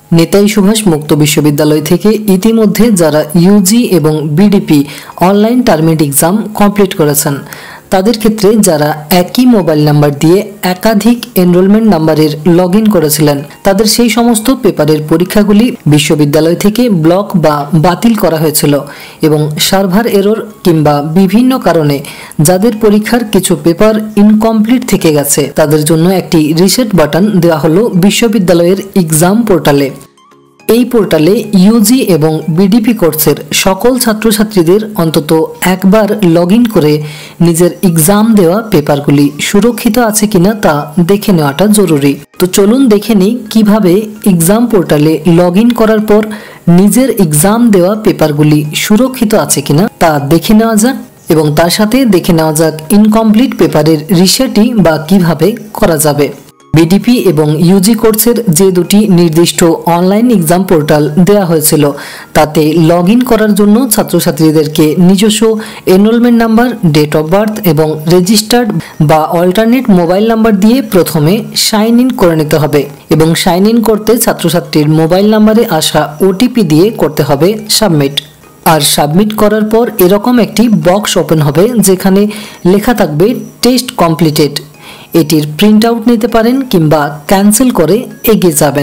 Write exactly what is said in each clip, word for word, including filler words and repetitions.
নেতাজি সুভাষ মুক্ত বিশ্ববিদ্যালয় থেকে ইতিমধ্যে যারা ইউজি এবং BDP online terminate exam complete করেছেন তাদের ক্ষেত্রে যারা একই মোবাইল নাম্বার দিয়ে একাধিক এনরোলমেন্ট নাম্বারের লগ ইন করেছিলেন তাদের সেই সমস্ত পেপারের পরীক্ষাগুলি বিশ্ববিদ্যালয় থেকে ব্লক বা বাতিল করা হয়েছিল এবং সার্ভার এরর কিংবা বিভিন্ন কারণে যাদের পরীক্ষার কিছু পেপার ইনকমপ্লিট থেকে গেছে তাদের জন্য একটি রিসেট বাটন দেওয়া হলো বিশ্ববিদ্যালয়ের এক্সাম পোর্টালে। এই পোর্টালে ইউজি এবং বিডিপি কোর্সের সকল ছাত্রছাত্রীদের অন্তত একবার লগ ইন করে নিজের এক্সাম দেওয়া পেপারগুলি সুরক্ষিত আছে কিনা তা দেখে নেওয়াটা জরুরি। তো চলুন দেখে নিই কিভাবে এক্সাম পোর্টালে লগ ইন করার পর নিজের এক্সাম দেওয়া পেপারগুলি সুরক্ষিত আছে কিনা তা দেখে নেওয়া যাক এবং তার সাথে দেখে নেওয়া যাক ইনকমপ্লিট পেপারের রিসেটই বা কিভাবে করা যাবে। বিডিপি এবং ইউজি কোর্সের যে দুটি নির্দিষ্ট অনলাইন এক্সাম পোর্টাল দেওয়া হয়েছিল তাতে লগ ইন করার জন্য ছাত্রছাত্রীদেরকে নিজস্ব enrolment number, date of birth এবং রেজিস্টার্ড বা অল্টারনেট মোবাইল নাম্বার দিয়ে প্রথমে সাইন ইন করে নিতে হবে এবং সাইন ইন করতে ছাত্রছাত্রীর মোবাইল নাম্বারে আসা ওটিপি দিয়ে করতে হবে সাবমিট। আর সাবমিট করার পর এরকম একটি বক্স ওপেন হবে যেখানে লেখা থাকবে টেস্ট কমপ্লিটেড। এটির প্রিন্ট আউট নিতে পারেন কিংবা ক্যান্সেল করে এগিয়ে যাবেন।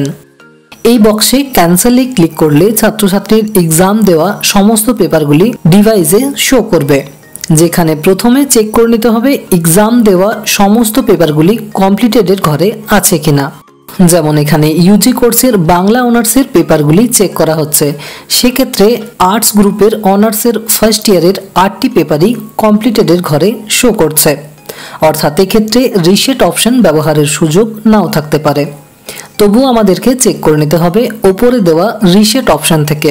এই বক্সে ক্যান্সেলে ক্লিক করলে ছাত্রছাত্রীর এক্সাম দেওয়া সমস্ত পেপারগুলি ডিভাইসে শো করবে, যেখানে প্রথমে চেক করে নিতে হবে এক্সাম দেওয়া সমস্ত পেপারগুলি কমপ্লিটেডের ঘরে আছে কিনা। যেমন এখানে ইউজি কোর্সের বাংলা অনার্সের পেপারগুলি চেক করা হচ্ছে, সেক্ষেত্রে আর্টস গ্রুপের অনার্সের ফার্স্ট ইয়ারের আটটি পেপারই কমপ্লিটেডের ঘরে শো করছে, অর্থাৎ এক্ষেত্রে রিসেট অপশন ব্যবহারের সুযোগ নাও থাকতে পারে। তবুও আমাদেরকে চেক করে নিতে হবে ওপরে দেওয়া রিসেট অপশন থেকে।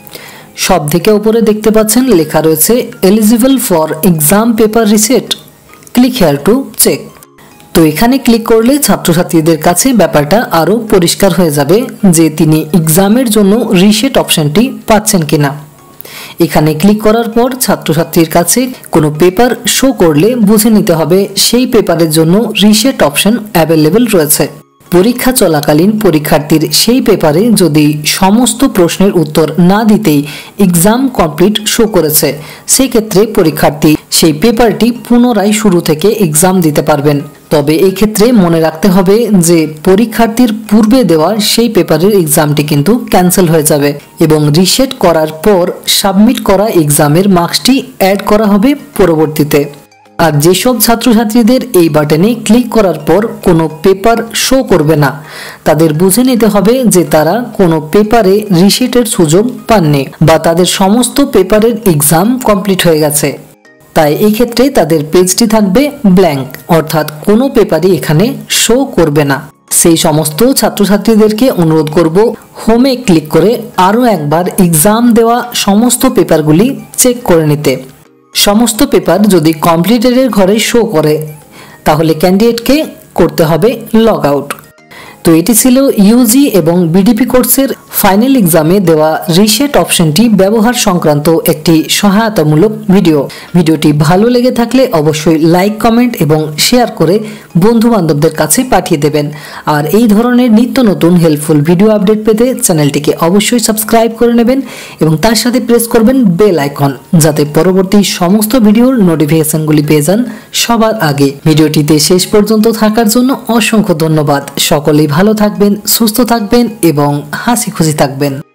সব থেকে ওপরে দেখতে পাচ্ছেন লেখা রয়েছে eligible for exam paper reset, click here to check. তো এখানে ক্লিক করলে ছাত্রছাত্রীদের কাছে ব্যাপারটা আরও পরিষ্কার হয়ে যাবে যে তিনি এক্সামের জন্য রিসেট অপশনটি পাচ্ছেন কিনা। এখানে ক্লিক করার পর ছাত্রছাত্রীর কাছে কোনো পেপার শো করলে বুঝে নিতে হবে সেই পেপারের জন্য রিসেট অপশন অ্যাভেলেবেল রয়েছে। পরীক্ষা চলাকালীন পরীক্ষার্থীর সেই পেপারে যদি সমস্ত প্রশ্নের উত্তর না দিতেই এক্সাম কমপ্লিট শো করেছে, সেক্ষেত্রে পরীক্ষার্থী সেই পেপারটি পুনরায় শুরু থেকে এক্সাম দিতে পারবেন। তবে এই ক্ষেত্রে মনে রাখতে হবে যে পরীক্ষার্থীর পূর্বে দেওয়া সেই পেপারের এক্সামটি কিন্তু ক্যান্সেল হয়ে যাবে এবং রিসেট করার পর সাবমিট করা এক্সামের মার্কসটি অ্যাড করা হবে পরবর্তীতে। আর যেসব ছাত্রছাত্রীদের এই বাটনে ক্লিক করার পর কোনো পেপার শো করবে না তাদের বুঝে নিতে হবে যে তারা কোনো পেপারে রিসেটের সুযোগ পাননি বা তাদের সমস্ত পেপারের এক্সাম কমপ্লিট হয়ে গেছে। তাই এই ক্ষেত্রে তাদের পেজটি থাকবে ব্ল্যাঙ্ক, অর্থাৎ কোনো পেপারই এখানে শো করবে না। সেই সমস্ত ছাত্রছাত্রীদেরকে অনুরোধ করব হোমে ক্লিক করে আরও একবার এক্সাম দেওয়া সমস্ত পেপারগুলি চেক করে নিতে। সমস্ত পেপার যদি কমপ্লিটেডের ঘরে শো করে তাহলে ক্যান্ডিডেটকে করতে হবে লগ আউট। তো এটি ছিল ইউজি এবং বিডিপি কোর্সের ফাইনাল এক্সামে দেওয়া রিসেট অপশনটি ব্যবহার সংক্রান্ত একটি সহায়তামূলক ভিডিও। ভিডিওটি ভালো লেগে থাকলে অবশ্যই লাইক, কমেন্ট এবং শেয়ার করে বন্ধু বান্ধবদের কাছে পাঠিয়ে দেবেন। আর এই ধরনের নিত্য নতুন হেল্পফুল ভিডিও আপডেট পেতে চ্যানেলটিকে অবশ্যই সাবস্ক্রাইব করে নেবেন এবং তার সাথে প্রেস করবেন বেল আইকন, যাতে পরবর্তী সমস্ত ভিডিওর নোটিফিকেশনগুলি পেয়ে যান সবার আগে। ভিডিওটিতে শেষ পর্যন্ত থাকার জন্য অসংখ্য ধন্যবাদ। সকলেই ভালো থাকবেন, সুস্থ থাকবেন এবং হাসি খুশি থাকবেন।